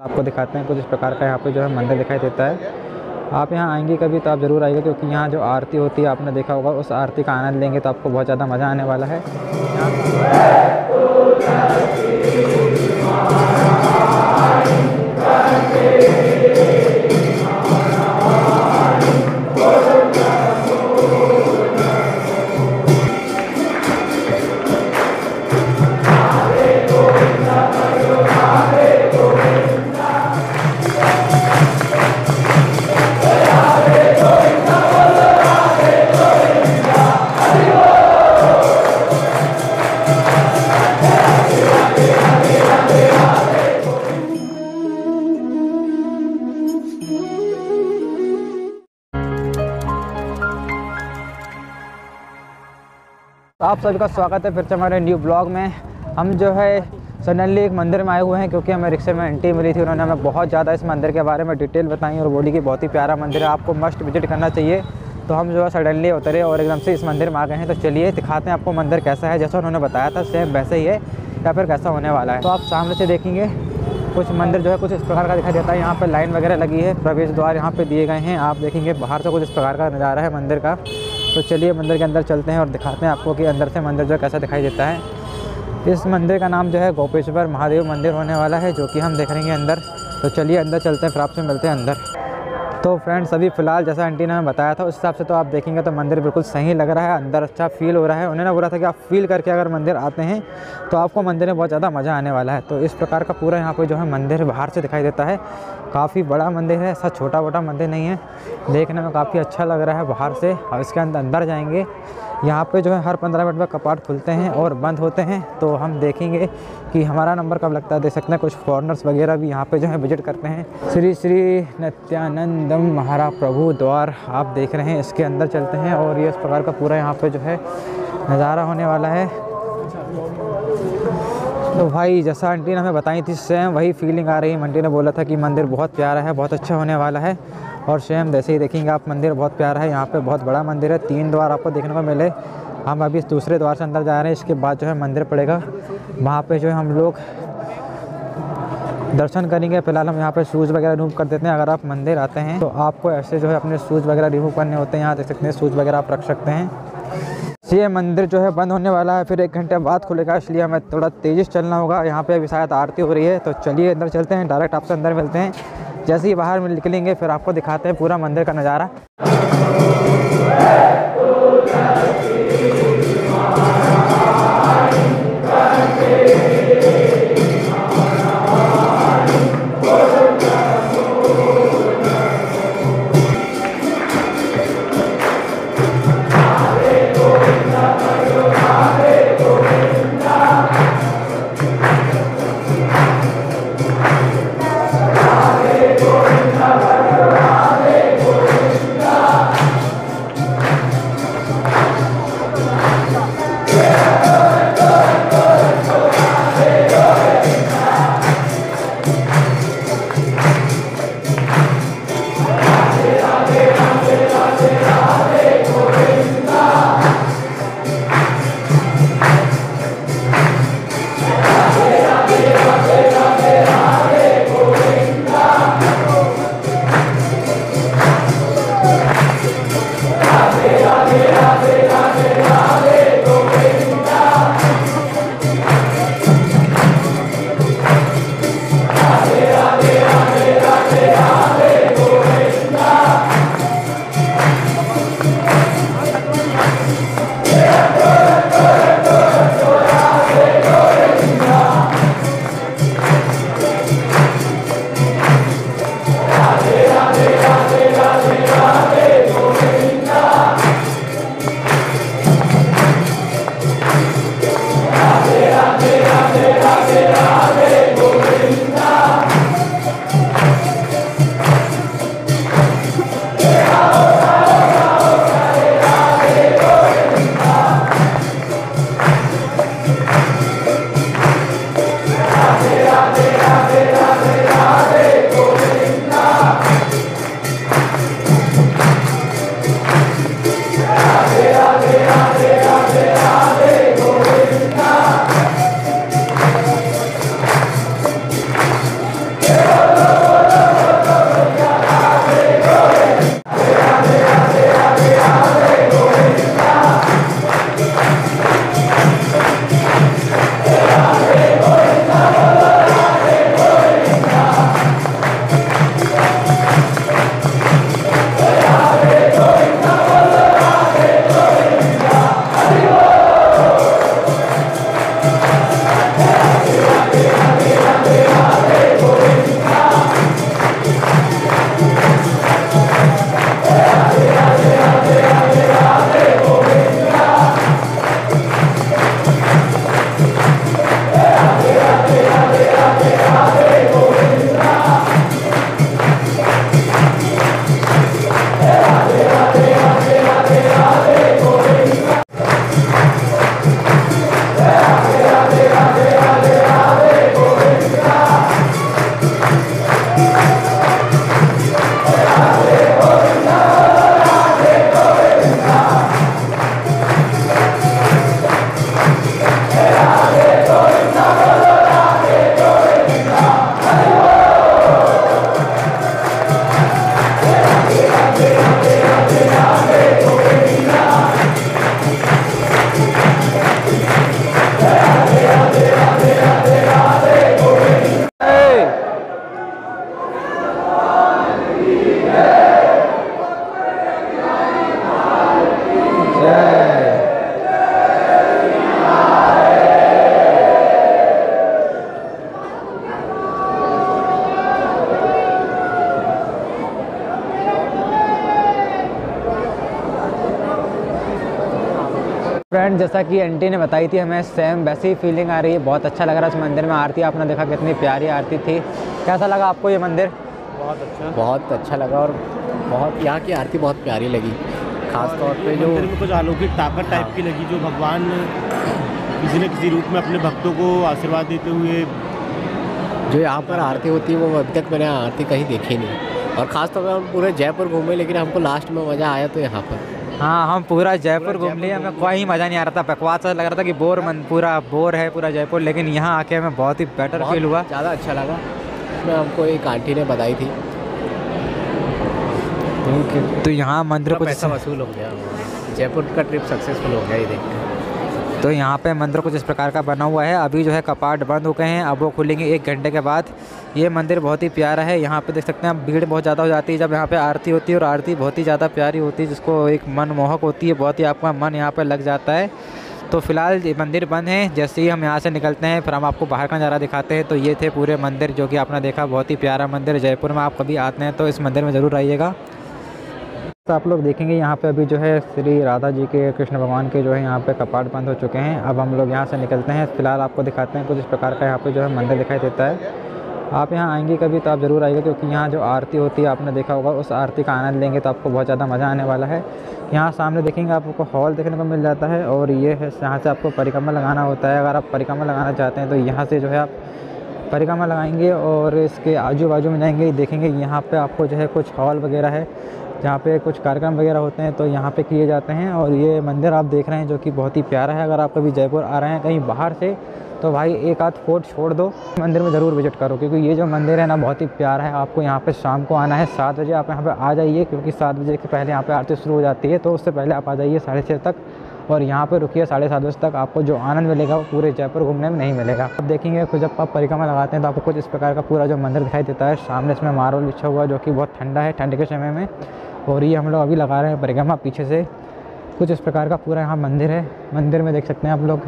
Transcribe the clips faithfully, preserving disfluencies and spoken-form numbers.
आपको दिखाते हैं कुछ इस प्रकार का यहाँ पे जो है मंदिर दिखाई देता है। आप यहाँ आएंगे कभी तो आप ज़रूर आइएगा, क्योंकि यहाँ जो आरती होती है आपने देखा होगा, उस आरती का आनंद लेंगे तो आपको बहुत ज़्यादा मज़ा आने वाला है। आप सभी का स्वागत है फिर से हमारे न्यू ब्लॉग में। हम जो है सडनली एक मंदिर में आए हुए हैं, क्योंकि हमें रिक्शे में आंटी मिली थी। उन्होंने हमें बहुत ज़्यादा इस मंदिर के बारे में डिटेल बताई और बोली कि बहुत ही प्यारा मंदिर है, आपको मस्ट विजिट करना चाहिए। तो हम जो है सडनली उतरे और एकदम से इस मंदिर में आ गए हैं। तो चलिए दिखाते हैं आपको मंदिर कैसा है, जैसा उन्होंने बताया था सेम वैसे ही है या फिर कैसा होने वाला है। तो आप सामने से देखेंगे कुछ मंदिर जो है कुछ इस प्रकार का दिखाई देता है। यहाँ पर लाइन वगैरह लगी है, प्रवेश द्वार यहाँ पे दिए गए हैं। आप देखेंगे बाहर से कुछ इस प्रकार का नज़ारा है मंदिर का। तो चलिए मंदिर के अंदर चलते हैं और दिखाते हैं आपको कि अंदर से मंदिर जो है कैसा दिखाई देता है। इस मंदिर का नाम जो है गोपेश्वर महादेव मंदिर होने वाला है, जो कि हम देख रहे हैं अंदर। तो चलिए अंदर चलते हैं, फिर आपसे मिलते हैं अंदर। तो फ्रेंड्स अभी फ़िलहाल जैसा आंटी ने हमें बताया था उस हिसाब से तो आप देखेंगे तो मंदिर बिल्कुल सही लग रहा है, अंदर अच्छा फील हो रहा है। उन्होंने बोला था कि आप फील करके अगर मंदिर आते हैं तो आपको मंदिर में बहुत ज़्यादा मज़ा आने वाला है। तो इस प्रकार का पूरा यहाँ पे जो है मंदिर बाहर से दिखाई देता है। काफ़ी बड़ा मंदिर है, ऐसा छोटा मोटा मंदिर नहीं है, देखने में काफ़ी अच्छा लग रहा है बाहर से। और इसके अंदर अंदर जाएंगे, यहाँ पे जो है हर पंद्रह मिनट में कपाट खुलते हैं और बंद होते हैं। तो हम देखेंगे कि हमारा नंबर कब लगता है। देख सकते हैं कुछ फॉरेनर्स वगैरह भी यहाँ पे जो है विजिट करते हैं। श्री श्री नित्यानंदम महाप्रभु द्वार आप देख रहे हैं, इसके अंदर चलते हैं और ये इस प्रकार का पूरा यहाँ पे जो है नज़ारा होने वाला है। तो भाई जैसा आंटी ने हमें बताई थी सेम वही फीलिंग आ रही है। आंटी ने बोला था कि मंदिर बहुत प्यारा है, बहुत अच्छा होने वाला है। और सेम जैसे ही देखेंगे आप मंदिर बहुत प्यारा है। यहाँ पे बहुत बड़ा मंदिर है, तीन द्वार आपको देखने को मिले। हम अभी दूसरे द्वार से अंदर जा रहे हैं, इसके बाद जो है मंदिर पड़ेगा, वहाँ पे जो है हम लोग दर्शन करेंगे। फिलहाल हम यहाँ पे शूज़ वगैरह रिमूव कर देते हैं। अगर आप मंदिर आते हैं तो आपको ऐसे जो है अपने शूज़ वगैरह रिमूव करने होते हैं। यहाँ देख सकते हैं शूज़ वगैरह आप रख सकते हैं। ये मंदिर जो है बंद होने वाला है, फिर एक घंटे बाद खुलेगा, इसलिए हमें थोड़ा तेज़ी से चलना होगा। यहाँ पे अभी शायद आरती हो रही है। तो चलिए अंदर चलते हैं, डायरेक्ट आपसे अंदर मिलते हैं। जैसे ही बाहर में निकलेंगे फिर आपको दिखाते हैं पूरा मंदिर का नज़ारा। फ्रेंड जैसा कि आंटी ने बताई थी हमें सेम वैसी ही फीलिंग आ रही है। बहुत अच्छा लग रहा है इस मंदिर में। आरती आपने देखा कितनी प्यारी आरती थी। कैसा लगा आपको ये मंदिर? बहुत अच्छा बहुत अच्छा लगा और बहुत यहाँ की आरती बहुत प्यारी लगी। खास तौर पे जो मंदिर में कुछ अलौकिक ताकत टाइप की लगी, जो भगवान किसी न किसी रूप में अपने भक्तों को आशीर्वाद देते हुए। जो यहाँ पर आरती होती है वो अभी तक मैंने आरती कहीं देखी नहीं। और ख़ास तौर पर हम पूरे जयपुर घूमे, लेकिन हमको लास्ट में मज़ा आया तो यहाँ पर। हाँ, हम पूरा जयपुर घूम लिए, हमें कोई मज़ा नहीं आ रहा था। बकवास लग रहा था कि बोर मन पूरा बोर है पूरा जयपुर, लेकिन यहाँ आके हमें बहुत ही बेटर फील हुआ, ज़्यादा अच्छा लगा। इसमें हमको एक आंटी ने बताई थी। तो यहाँ मंदिर कुछ पैसा वसूल हो गया, जयपुर का ट्रिप सक्सेसफुल हो गया ये देख। तो यहाँ पे मंदिर कुछ इस प्रकार का बना हुआ है। अभी जो है कपाट बंद हो गए हैं, अब वो खुलेंगे एक घंटे के बाद। ये मंदिर बहुत ही प्यारा है। यहाँ पे देख सकते हैं आप, भीड़ बहुत ज़्यादा हो जाती है जब यहाँ पे आरती होती है, और आरती बहुत ही ज़्यादा प्यारी होती है, जिसको एक मनमोहक होती है, बहुत ही आपका मन यहाँ पर लग जाता है। तो फिलहाल ये मंदिर बंद है। जैसे ही हम यहाँ से निकलते हैं फिर हम आपको बाहर का नज़ारा दिखाते हैं। तो ये थे पूरे मंदिर जो कि आपने देखा, बहुत ही प्यारा मंदिर। जयपुर में आप कभी आते हैं तो इस मंदिर में ज़रूर आइएगा। तो आप लोग देखेंगे यहाँ पे अभी जो है श्री राधा जी के, कृष्ण भगवान के जो है यहाँ पे कपाट बंद हो चुके हैं। अब हम लोग यहाँ से निकलते हैं। फिलहाल आपको दिखाते हैं कुछ इस प्रकार का यहाँ पे जो है मंदिर दिखाई देता है। आप यहाँ आएंगे कभी तो आप ज़रूर आइएगा, क्योंकि यहाँ जो आरती होती है आपने देखा होगा, उस आरती का आनंद लेंगे तो आपको बहुत ज़्यादा मज़ा आने वाला है। यहाँ सामने देखेंगे आपको हॉल देखने को मिल जाता है, और ये है यहाँ से आपको परिक्रमा लगाना होता है। अगर आप परिक्रमा लगाना चाहते हैं तो यहाँ से जो है आप परिक्रमा लगाएंगे और इसके आजू बाजू में जाएंगे, देखेंगे यहाँ पे आपको जो है कुछ हॉल वगैरह है जहाँ पे कुछ कार्यक्रम वगैरह होते हैं, तो यहाँ पे किए जाते हैं। और ये मंदिर आप देख रहे हैं जो कि बहुत ही प्यारा है। अगर आप कभी जयपुर आ रहे हैं कहीं बाहर से तो भाई एक आध फोर्ट छोड़ दो, मंदिर में ज़रूर विजिट करो, क्योंकि ये जो मंदिर है ना बहुत ही प्यारा है। आपको यहाँ पे शाम को आना है, सात बजे आप यहाँ पे आ जाइए, क्योंकि सात बजे के पहले यहाँ पे आरती शुरू हो जाती है। तो उससे पहले आप आ जाइए साढ़े छः तक, और यहाँ पे रुकिए साढ़े सात बजे तक। आपको जो आनंद मिलेगा वो पूरे जयपुर घूमने में नहीं मिलेगा। आप देखेंगे कुछ जब आप परिक्रमा लगाते हैं तो आपको कुछ इस प्रकार का पूरा जो मंदिर दिखाई देता है। सामने इसमें मार्बल बिछा हुआ जो कि बहुत ठंडा है ठंड के समय में, और ये हम लोग अभी लगा रहे हैं परिक्रमा। पीछे से कुछ इस प्रकार का पूरा यहाँ मंदिर है। मंदिर में देख सकते हैं आप लोग,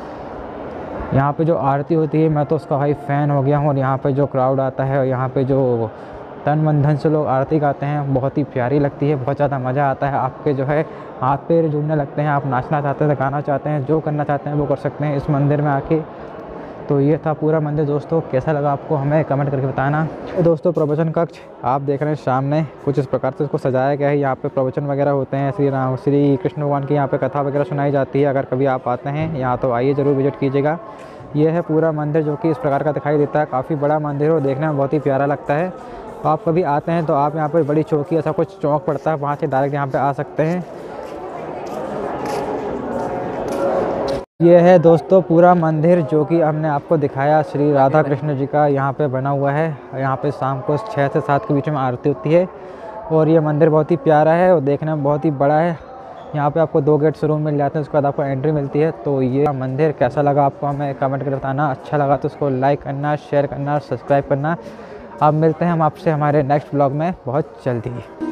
यहाँ पे जो आरती होती है मैं तो उसका भाई फ़ैन हो गया हूँ। और यहाँ पे जो क्राउड आता है और यहाँ पे जो तन मन धन से लोग आरती गाते हैं, बहुत ही प्यारी लगती है, बहुत ज़्यादा मज़ा आता है। आपके जो है हाथ पैर झूमने लगते हैं, आप नाचना चाहते हैं, गाना चाहते हैं, जो करना चाहते हैं वो कर सकते हैं इस मंदिर में आके। तो ये था पूरा मंदिर दोस्तों। कैसा लगा आपको हमें कमेंट करके बताना। दोस्तों प्रवचन कक्ष आप देख रहे हैं सामने, कुछ इस प्रकार से इसको सजाया गया है। यहाँ पे प्रवचन वगैरह होते हैं, श्री राम श्री कृष्ण भगवान की यहाँ पे कथा वगैरह सुनाई जाती है। अगर कभी आप आते हैं यहाँ तो आइए ज़रूर विजिट कीजिएगा। ये है पूरा मंदिर जो कि इस प्रकार का दिखाई देता है। काफ़ी बड़ा मंदिर है और देखने में बहुत ही प्यारा लगता है। तो आप कभी आते हैं तो आप यहाँ पर बड़ी चौकी ऐसा कुछ चौक पड़ता है, वहाँ से डायरेक्ट यहाँ पर आ सकते हैं। ये है दोस्तों पूरा मंदिर जो कि हमने आपको दिखाया, श्री राधा कृष्ण जी का यहाँ पे बना हुआ है। यहाँ पे शाम को छः से सात के बीच में आरती होती है, और ये मंदिर बहुत ही प्यारा है और देखने में बहुत ही बड़ा है। यहाँ पे आपको दो गेट से रूम मिल जाते हैं, उसके बाद आपको एंट्री मिलती है। तो ये मंदिर कैसा लगा आपको हमें कमेंट करके बताना। अच्छा लगा तो उसको लाइक करना, शेयर करना, सब्सक्राइब करना। अब मिलते हैं हम आपसे हमारे नेक्स्ट ब्लॉग में बहुत जल्दी।